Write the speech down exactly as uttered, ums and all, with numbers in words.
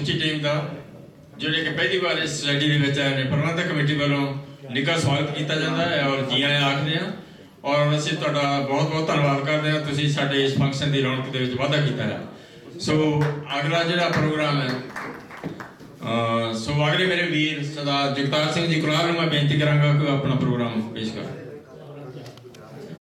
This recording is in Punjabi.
ਸਮੁੱਚੀ ਟੀਮ ਦਾ ਜਿਹੜੇ ਕਿ ਪਹਿਲੀ ਵਾਰ ਇਸ ਸੋਸਾਇਟੀ ਦੇ ਵਿੱਚ ਆਏ ਨੇ ਪ੍ਰਬੰਧਕ ਕਮੇਟੀ ਵੱਲੋਂ ਨਿੱਘਾ ਸਵਾਗਤ ਕੀਤਾ ਜਾਂਦਾ ਹੈ ਔਰ ਜੀ ਆਇਆਂ ਆਖਦੇ ਹਾਂ ਔਰ ਅਸੀਂ ਤੁਹਾਡਾ ਬਹੁਤ ਬਹੁਤ ਧੰਨਵਾਦ ਕਰਦੇ ਹਾਂ। ਤੁਸੀਂ ਸਾਡੇ ਇਸ ਫੰਕਸ਼ਨ ਦੀ ਰੌਣਕ ਦੇ ਵਿੱਚ ਵਾਧਾ ਕੀਤਾ ਹੈ। ਸੋ ਅਗਲਾ ਜਿਹੜਾ ਪ੍ਰੋਗਰਾਮ ਹੈ ਸੋ ਅਗਲੇ ਮੇਰੇ ਵੀਰ ਸਰਦਾਰ ਜਗਤਾਰ ਸਿੰਘ ਜੀ ਕੁਲਾਰ ਨੂੰ ਮੈਂ ਬੇਨਤੀ ਕਰਾਂਗਾ ਕਿ ਆਪਣਾ ਪ੍ਰੋਗਰਾਮ ਪੇਸ਼ ਕਰਨ।